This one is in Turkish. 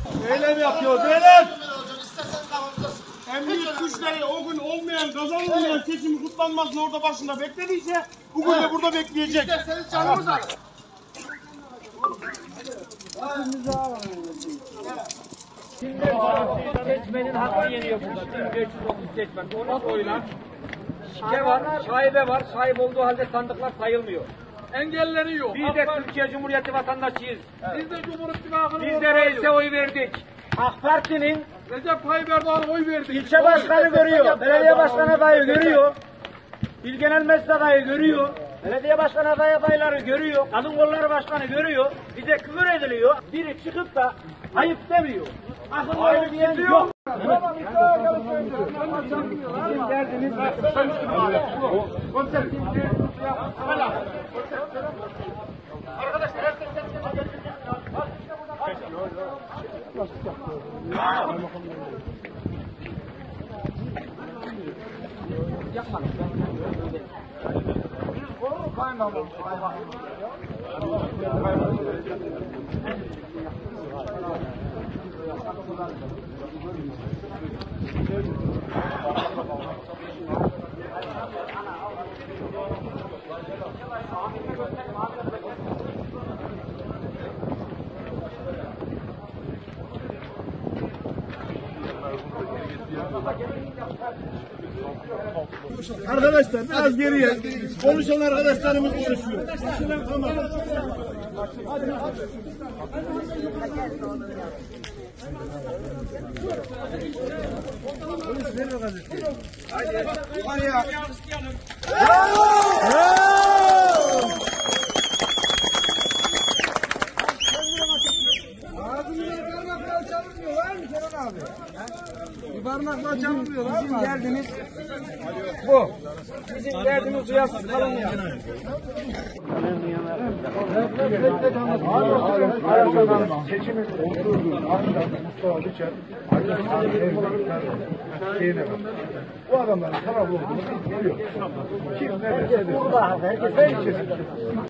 Eylem yapıyor beyler. Emniyet güçleri o gün olmayan, kazanılmayan seçimi kutlanmasın orada başında beklediyse bugün de burada bekleyecek. Senin canımız var. Seçmenin hakkı yeniyor burada. 1530 seçmen. Ona koyulan şike var, şaibe var. Şaib olduğu halde sandıklar sayılmıyor. Engelleri yok. Biz de Türkiye Cumhuriyeti vatandaşıyız. Biz de Cumhur İttifakı'nın Biz de reise oy verdik. AK Parti'nin Recep Tayyip Erdoğan'a oy verdik. ilçe başkanı görüyor, belediye başkanı adayı görüyor. İl Genel Meclis adayı görüyor. Belediye başkanı adayları görüyor. Kadın kolları başkanı görüyor. Bize küfür ediliyor. Biri çıkıp da ayıp demiyor. Akıllı diyen yok. Tamam, bizim derdimiz arkadaşlar yapmadım. Arkadaşlar biraz geriye. Konuşan arkadaşlarımız konuşuyor. Parmakla çalınmıyor lan. Bizim derdimiz bu. Bizim derdimiz duyarsız kalınmıyor. Seçimi oturdu. Akşam Mustafa Biçer, bu adamların taraflı olduğunu biliyor. Kim ne derse desin.